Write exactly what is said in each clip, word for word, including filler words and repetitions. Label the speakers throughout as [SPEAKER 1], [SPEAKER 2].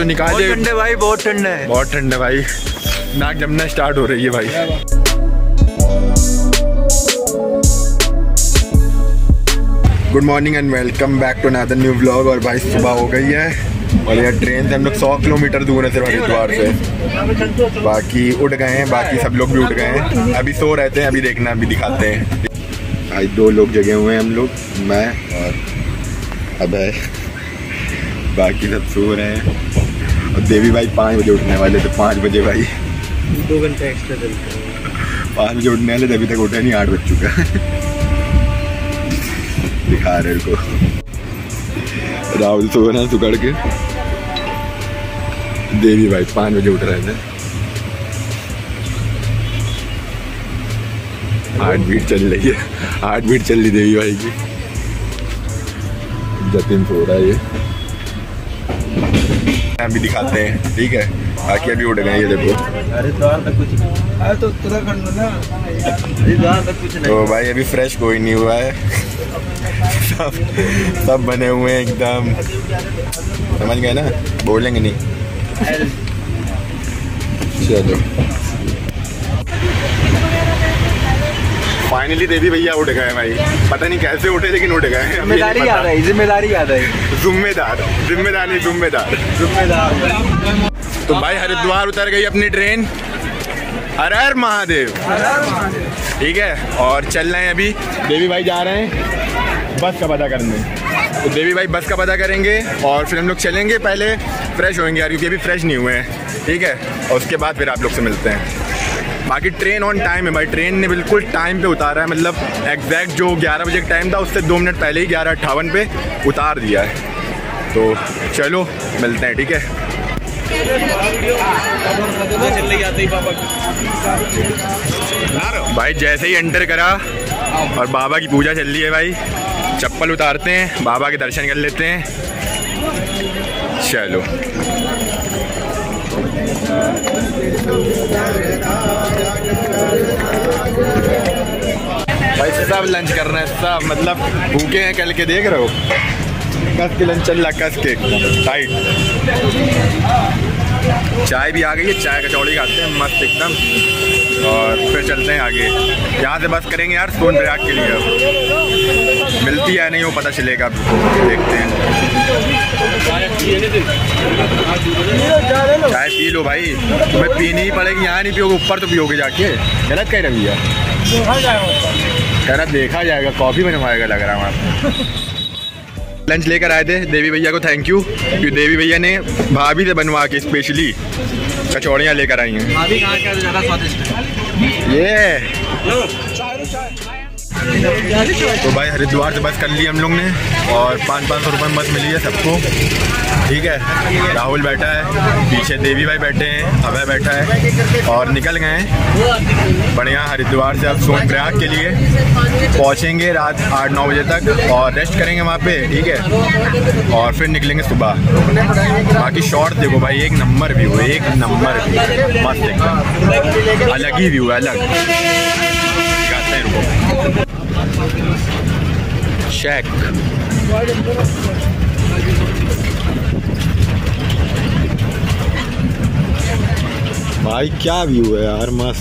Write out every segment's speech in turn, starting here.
[SPEAKER 1] निकाले।
[SPEAKER 2] ठंडे भाई, बहुत ठंडा है,
[SPEAKER 1] बहुत ठंडा भाई, नाक जमना स्टार्ट हो रही है भाई। Good morning and welcome back to another new vlog. और भाई सुबह हो गई है और यार ट्रेन से हम लोग सौ किलोमीटर दूर है सिर्फ हरिद्वार से। बाकी उठ गए हैं, बाकी सब लोग भी उठ गए हैं, अभी सो रहे थे, अभी देखना अभी दिखाते हैं। भाई दो लोग जगे हुए हैं हम लोग, मैं और अभय, बाकी सब सो रहे हैं। और देवी भाई पाँच बजे उठने वाले थे, पाँच बजे भाई
[SPEAKER 2] दो घंटे एक्स्ट्रा चलते हैं।
[SPEAKER 1] पाँच बजे उठने वाले थे, अभी तक उठे नहीं, आठ बज चुका है। दिखा रहे को राहुल सो रहे सुकड़ के, देवी भाई पाँच बजे उठ रहे थे। आठ बीट चल रही है, आठ बीट चल रही देवी भाई की। जतिन सो रहा है ये, अभी दिखाते हैं, ठीक है। बाकी अभी उठ गए, ये देखो
[SPEAKER 2] हरिद्वार तक कुछ नहीं, तो उत्तराखंड ना, हरिद्वार तक कुछ नहीं।
[SPEAKER 1] तो भाई अभी फ्रेश कोई नहीं हुआ है, सब सब बने हुए हैं एकदम, समझ गए ना, बोलेंगे नहीं। चलो फाइनली देवी भैया उठ गए भाई, पता नहीं कैसे उठे लेकिन उठ गए।
[SPEAKER 2] जिम्मेदारी याद है, जिम्मेदारी याद है,
[SPEAKER 1] जिम्मेदार जिम्मेदार नहीं जिम्मेदार
[SPEAKER 2] जिम्मेदार।
[SPEAKER 1] तो भाई हरिद्वार उतर गई अपनी ट्रेन, हर हर महादेव, ठीक है। और चल रहे हैं अभी, देवी भाई जा रहे हैं बस का पता करने। तो देवी भाई बस का पता करेंगे और फिर हम लोग चलेंगे, पहले फ्रेश होंगे यार, क्योंकि अभी फ्रेश नहीं हुए हैं, ठीक है। और उसके बाद फिर आप लोग से मिलते हैं। बाकी ट्रेन ऑन टाइम है भाई, ट्रेन ने बिल्कुल टाइम पे उतारा है, मतलब एग्जैक्ट जो ग्यारह बजे का टाइम था उससे दो मिनट पहले ही ग्यारह अट्ठावन पे उतार दिया है। तो चलो मिलते हैं, ठीक है। भाई जैसे ही एंटर करा और बाबा की पूजा चल रही है भाई, चप्पल उतारते हैं, बाबा के दर्शन कर लेते हैं। चलो भाई सब लंच कर रहे हैं, सब मतलब भूखे हैं कल के, देख रहे हो, कस के लंच चल रहा, कस के टाइट। चाय भी आ गई है, चाय कचौड़ी खाते हैं मस्त एकदम, और फिर चलते हैं आगे। यहाँ से बस करेंगे यार सोनप्रयाग के लिए, मिलती है नहीं वो पता चलेगा, देखते हैं। चाय पी लो भाई, तुम्हें पीनी ही पड़ेगी, यहाँ नहीं पियोगे ऊपर तो पियोगे जाके। गलत कह रही है, कह रहा देखा जाएगा, कॉफ़ी बनवाएगा लग रहा है वहाँ। लंच लेकर आए थे, देवी भैया को थैंक यू, क्योंकि देवी भैया ने भाभी से बनवा के स्पेशली कचौड़ियाँ लेकर आई हैं।
[SPEAKER 2] भाभी कहाँ क्या ज़्यादा स्वादिष्ट है
[SPEAKER 1] ये। तो भाई हरिद्वार से बस कर ली हम लोग ने, और पाँच पाँच सौ रुपये में बस मिली है सबको, ठीक है। राहुल बैठा है पीछे, देवी भाई बैठे हैं, अभय बैठा है, और निकल गए हैं बढ़िया हरिद्वार से अब सोनप्रयाग के लिए। पहुंचेंगे रात आठ नौ बजे तक और रेस्ट करेंगे वहाँ पे, ठीक है। और फिर निकलेंगे सुबह। बाकी शॉट देखो भाई, एक नंबर व्यू है, एक नंबर व्यू मस्त एकदम, अलग ही व्यू है, अलग। दिखाते हैं रुको, शेक भाई, क्या व्यू है यार, मस्त।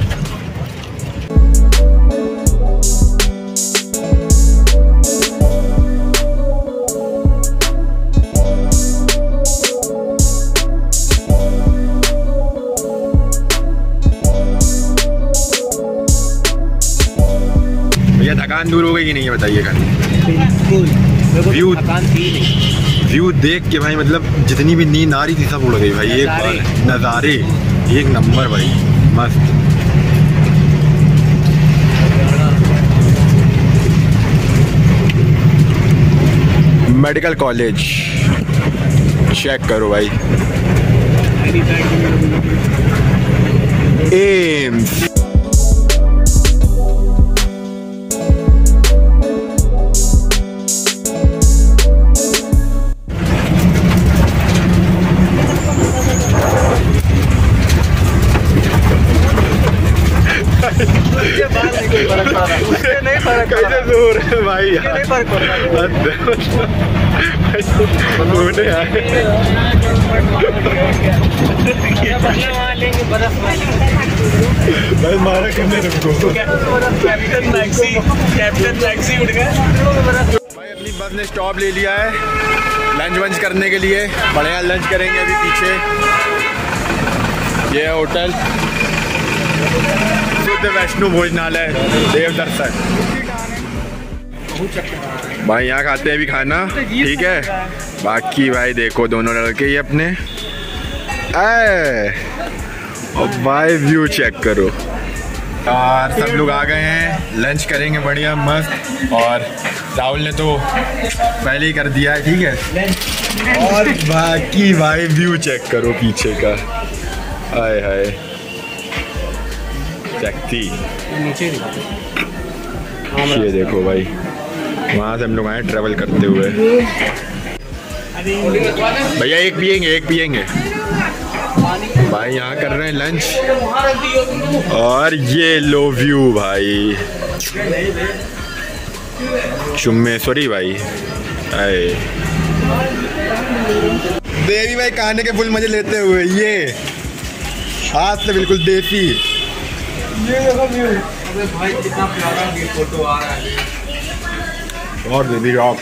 [SPEAKER 1] भैया थकान दूर हो गई कि नहीं है बताइए खाली। व्यू व्यू देख के भाई, मतलब जितनी भी नींद आ रही थी सब उड़ गई भाई, एक बार नज़ारे एक नंबर भाई, मस्त। मेडिकल कॉलेज चेक करो भाई, एम्स।
[SPEAKER 2] नहीं फर्क
[SPEAKER 1] कैसे दूर है भाई यार,
[SPEAKER 2] नहीं फर्क पड़ रहा।
[SPEAKER 1] घूमने आए। भाई मारा कितने तुमको?
[SPEAKER 2] कैप्टन मैक्सी कैप्टन मैक्सी उठ गए।
[SPEAKER 1] भाई अपनी बस ने स्टॉप ले लिया है लंच वंच करने के लिए। बढ़िया लंच करेंगे अभी पीछे। ये है होटल शुद्ध वैष्णो भोजनालय देव दर्शन। भाई यहाँ खाते हैं अभी खाना, ठीक है। बाकी भाई देखो दोनों लड़के ही अपने आए, और भाई व्यू चेक करो। और सब लोग आ गए हैं, लंच करेंगे बढ़िया मस्त। और राहुल ने तो पहले ही कर दिया है, ठीक है। और बाकी भाई व्यू चेक करो पीछे का, हाय हाय चकती। ये देखो भाई, वहाँ से हम लोग आए ट्रैवल करते हुए। भैया एक पियेंगे एक पियेंगे भाई यहाँ कर रहे हैं लंच। और ये लो व्यू भाई, चुम्मेश्वरी भाई। आए देवी भाई खाने के फुल मजे लेते हुए, ये हाथ से बिल्कुल देसी।
[SPEAKER 2] ये देखो व्यू। अबे भाई कितना प्यारा फोटो आ रहा है।
[SPEAKER 1] और बेबी रॉक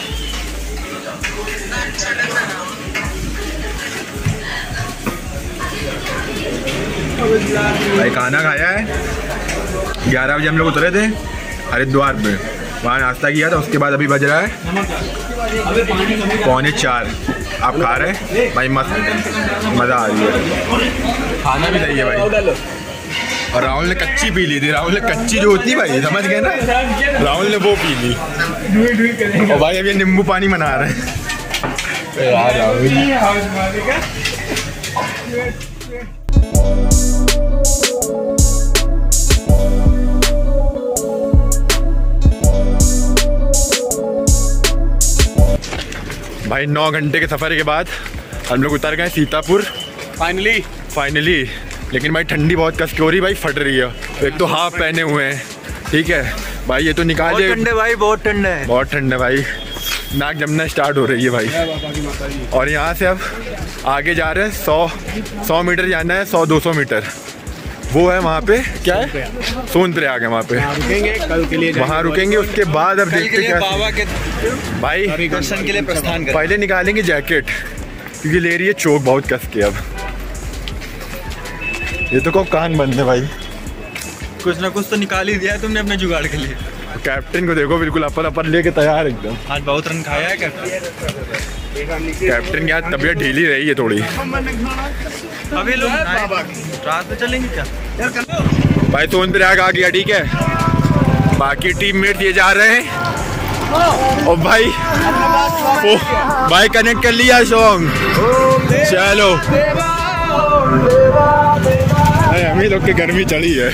[SPEAKER 1] भाई खाना खाया है। ग्यारह बजे हम लोग उतरे थे हरिद्वार पे, वहाँ नाश्ता किया था। उसके बाद अभी बज रहा है पौने चार। आप खा रहे हैं भाई, मस्त मज़ा आ रही है, खाना भी सही है भाई। और राहुल ने कच्ची पी ली थी। राहुल ने कच्ची जो होती है भाई, समझ गए ना, राहुल ने वो पी ली। और भाई अभी नींबू पानी बना रहे हैं यार राहुल। भाई नौ घंटे के सफ़र के बाद हम लोग उतर गए सीतापुर फाइनली फाइनली। लेकिन भाई ठंडी बहुत कस के हो रही भाई, फट रही है। एक तो हाफ पहने हुए हैं, ठीक है भाई। ये तो निकाल दे,
[SPEAKER 2] ठंडे भाई बहुत ठंडा है,
[SPEAKER 1] बहुत ठंडा भाई। नाक जमना स्टार्ट हो रही है भाई। और यहाँ से अब आगे जा रहे हैं, सौ सौ मीटर जाना है, सौ दो सौ मीटर वो है वहाँ पे। क्या है सोनप्रयाग है, वहाँ पे
[SPEAKER 2] रुकेंगे कल के लिए,
[SPEAKER 1] वहाँ रुकेंगे। उसके बाद अब देखते क्या
[SPEAKER 2] बाबा के
[SPEAKER 1] भाई
[SPEAKER 2] दर्शन के लिए प्रस्थान करें।
[SPEAKER 1] पहले निकालेंगे जैकेट, क्योंकि ले रही है चोक बहुत कस के। अब ये तो कब कान बंद है भाई,
[SPEAKER 2] कुछ ना कुछ तो निकाल ही दिया है तुमने अपने जुगाड़ के लिए।
[SPEAKER 1] कैप्टन को देखो बिल्कुल अपर अपर लेके तैयार एकदम।
[SPEAKER 2] आज बहुत रन खाया है कैप्टन।
[SPEAKER 1] कैप्टन की आज तबीयत ढीली रही है थोड़ी।
[SPEAKER 2] अभी लोग रात में चलेंगे क्या
[SPEAKER 1] भाई? सोनप्रयाग आ गया, ठीक है। बाकी टीम मेट ये जा रहे हैं। और भाई ओ, भाई कनेक्ट कर लिया सॉन्ग, चलो। भाई हम ही लोग की गर्मी चढ़ी है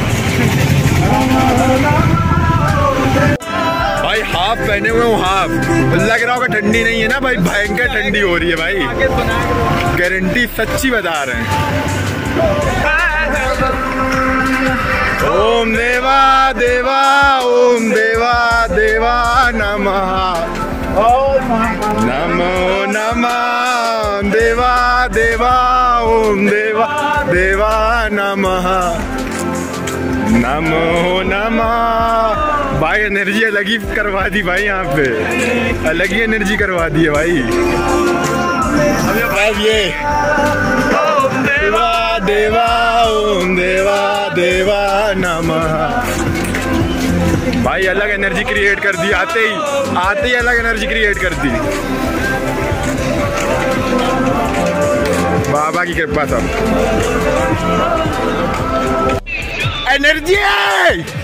[SPEAKER 1] भाई। हाफ पहने हुए हूँ, हाफ लग रहा होगा ठंडी नहीं है ना भाई, भयंकर ठंडी हो रही है भाई, गारंटी सच्ची बता रहे हैं। ओम देवा देवा ओम देवा देवा नमः, नमो नमः देवा देवा ओम देवा देवा नमः, नमो नमः। भाई एनर्जी अलग ही करवा दी भाई, यहाँ पे अलग ही एनर्जी करवा दी है भाई। अब ये देवा देवा ओम देवा देवा नमः भाई, अलग एनर्जी क्रिएट कर दी। आते ही आते ही अलग एनर्जी क्रिएट कर दी। बाबा की कृपा सब एनर्जी है।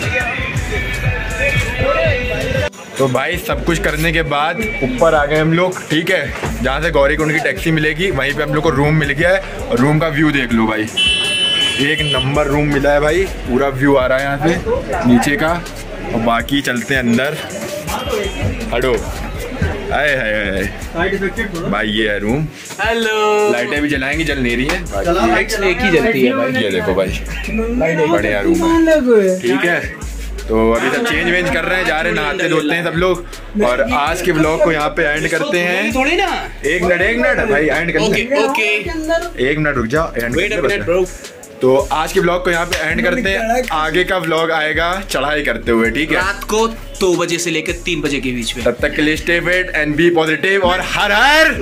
[SPEAKER 1] तो भाई सब कुछ करने के बाद ऊपर आ गए हम लोग, ठीक है। जहाँ से गौरीकुंड की टैक्सी मिलेगी वहीं पे हम लोग को रूम मिल गया है। और रूम का व्यू देख लो भाई, एक नंबर रूम मिला है भाई। पूरा व्यू आ रहा है यहाँ से नीचे का। और बाकी चलते हैं अंदर। हटो, आए हाय भाई, ये है रूम।
[SPEAKER 2] हेलो,
[SPEAKER 1] लाइटें भी जलाएंगी, जल नहीं रही है,
[SPEAKER 2] एक ही जलती है भाई।
[SPEAKER 1] ये देखो भाई, बढ़िया रूम है, ठीक है। तो अभी सब चेंज वेंज कर रहे हैं, जा रहे हैं, नहाते धोते हैं सब लोग। और आज के ब्लॉग को यहाँ पे एंड करते हैं।
[SPEAKER 3] थोड़ी ना,
[SPEAKER 1] एक मिनट एक मिनट भाई, एंड कर
[SPEAKER 3] ओके ओके,
[SPEAKER 1] एक मिनट रुक जाओ, and
[SPEAKER 3] wait a minute bro.
[SPEAKER 1] तो आज के ब्लॉग को यहाँ पे एंड करते हैं। आगे का ब्लॉग आएगा चढ़ाई करते हुए, ठीक है,
[SPEAKER 3] रात को दो बजे से लेकर तीन बजे के बीच में।
[SPEAKER 1] तब तक के लिए stay fit and be positive और हर हर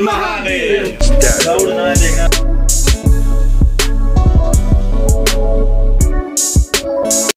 [SPEAKER 3] महादेव।